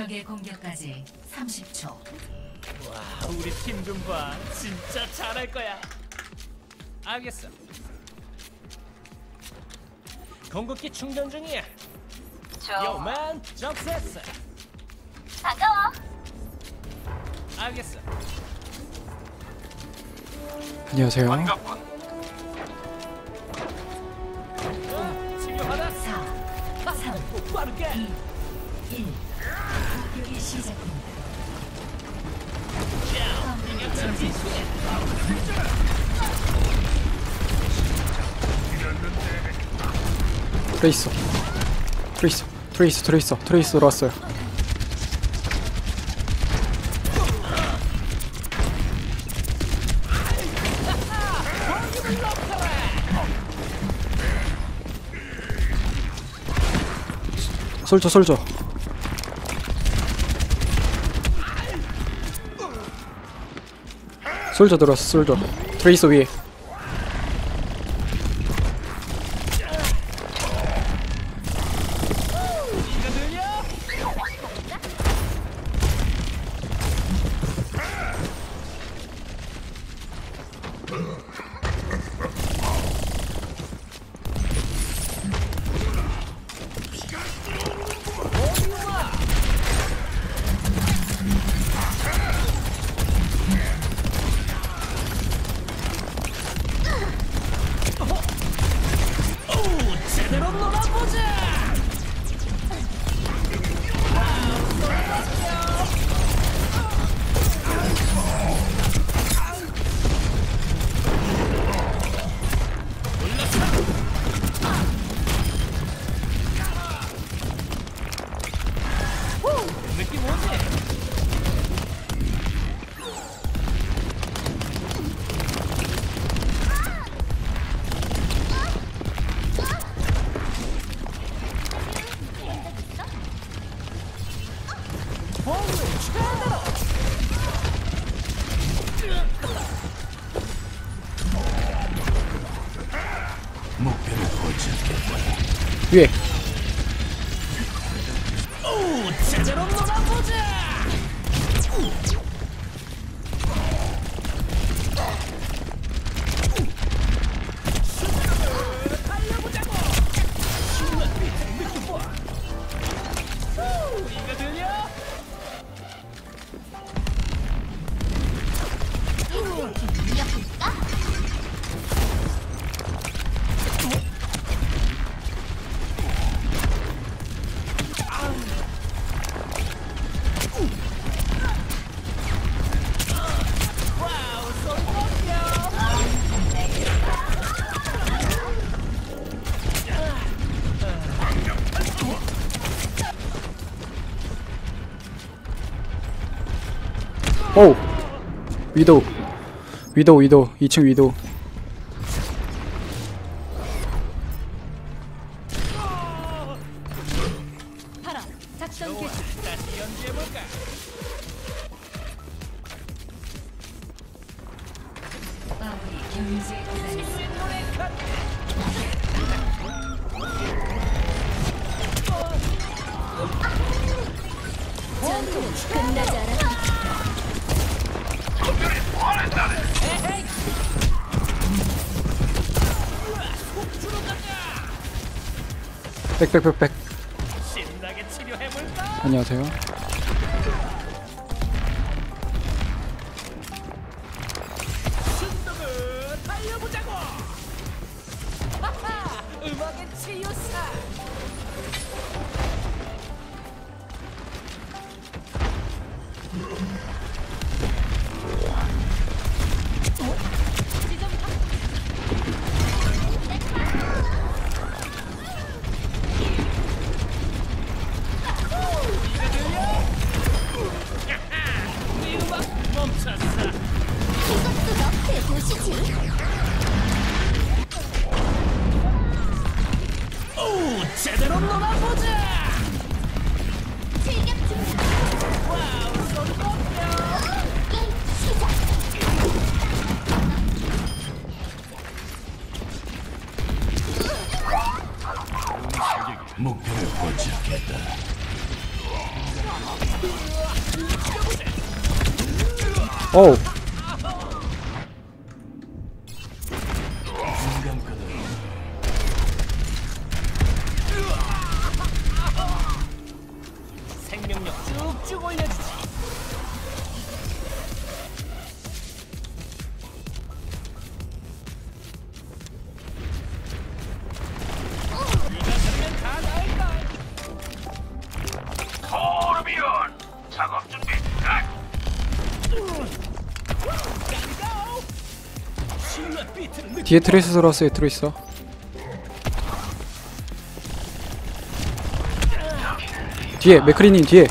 적의 공격까지 30초. 와, 우리 팀 좀 봐. 진짜 잘할 거야. 알겠어. 공격기 충전 중이야. 요만 적세스. 반가워. 알겠어. 안녕하세요. 치료받아. 4, 3, 빠르게. 2, 1. 공격이 시작됩니다. 트레이서 들어왔어요. 솔져 들어왔어. 솔져 트레이서 위에. 위에. 제대로 놀아보자. 달려보자고. 이거 들려? 오! 위도우 2층 위도우. 파라, 작전 개시. 다시 연주해볼까? 마무리 경제 구간. 전투는 끝나지 않았다. 백. 신나게 치료해볼까? 안녕하세요. 순덕을 달려보자고. 하하, 음악의 치유사. 이것도 너의 도시지. 오, 제대로 놀아보자. 즐겼습니다. 와우, 소리 꺾여. 게임 시작. 목표를 포착했다. 어우. 생명력 쭉쭉 올려주지. 네가 저러면 다 나을걸. 토르비온 작업 준비 끝. 신라 비트를 느끼. 뒤에 트레이스 들어왔어요. 트레이서. 뒤에 맥크리님 뒤에.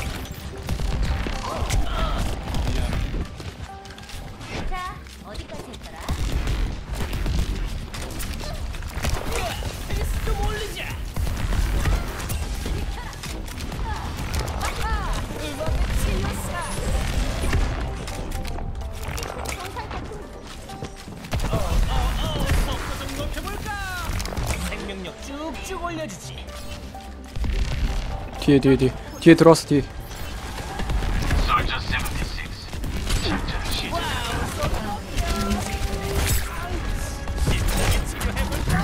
자, 어디까지 했더라? 페이스 좀 올리자. 속도 좀 높여볼까? 생명력 쭉쭉 올려주지. 뒤에 들어왔어. 뒤에. 솔저 76 작전 시작. 신나게 치료해볼까?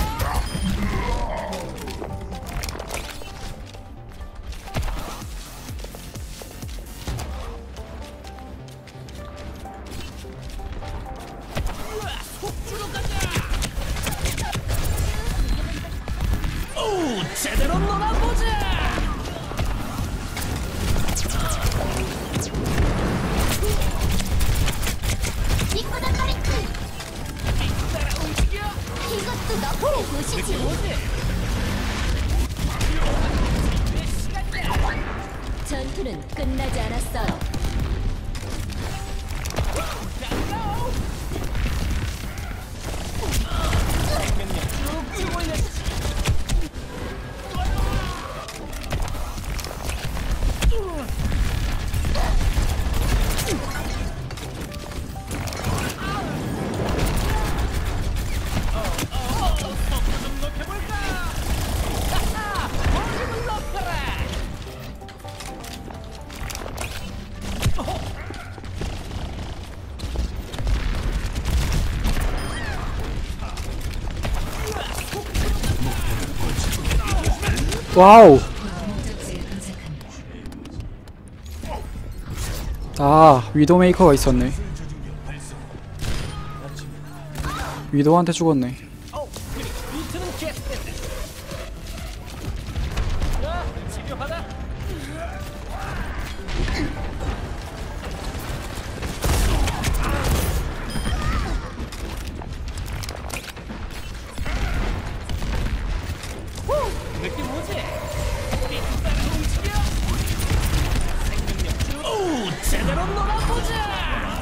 속주로 가자. 오, 제대로 놀아보자. 이거다 말이 따라 움직여. 이것도 너프의 도시지. 내 시간이야. 전투는 끝나지 않았어요. 생명력 쭉쭉 올려주지. 속도 좀 높여볼까? 하하! 볼륨을 높여라! 와우. 목적지에 도착합니다. 아, 위도메이커가 있었네. 위도한테 죽었네. 그리고 비트는 계속된다. 자, 치료하다. 느낌 오지? 비트 따라 움직여. 생명력 쭉. 오, 제대로 놀아보자.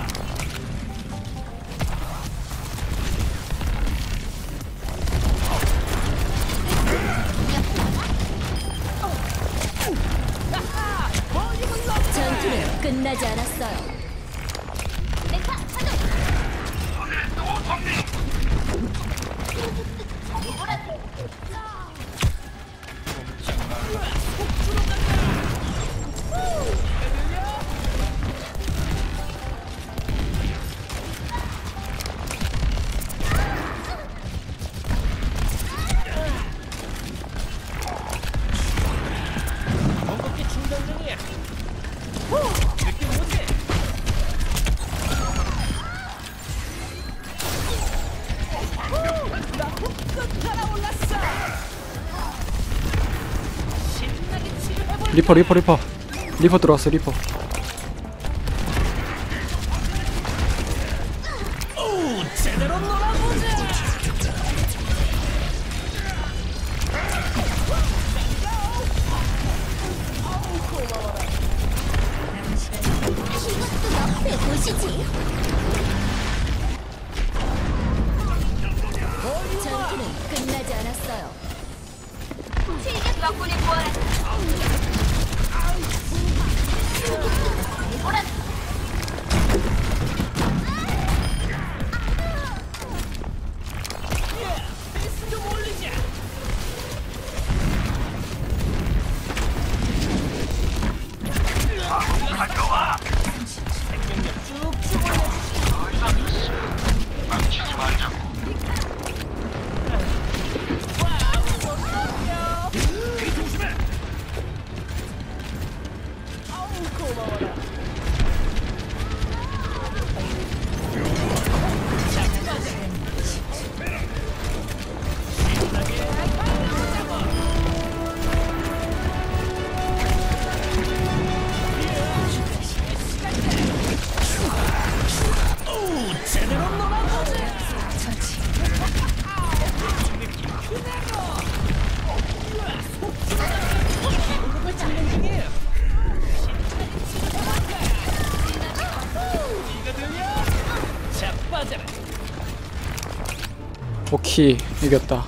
전투는 끝나지 않았어요. 공격기 충전 중이야. 느낌 오지? 나 훅 달아올랐어. 신나게 치료해볼. 리퍼 들어왔어. 리퍼. 오, 제대로 놀아보자. 이것도 너프의 도시지. 전투는 끝나지 않았어요. 세계 덕분에 부활한 페이스 좀 올리자. 히 이겼다.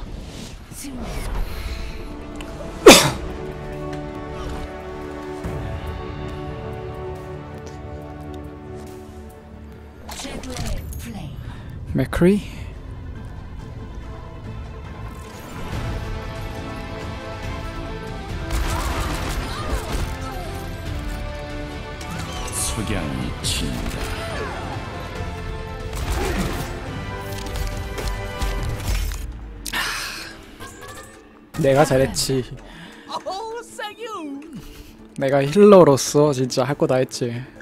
최고의 플레이. 맥크리? 석양이 진다. 내가 잘했지. 어우 쌍유. 내가 힐러로서 진짜 할 거 다 했지.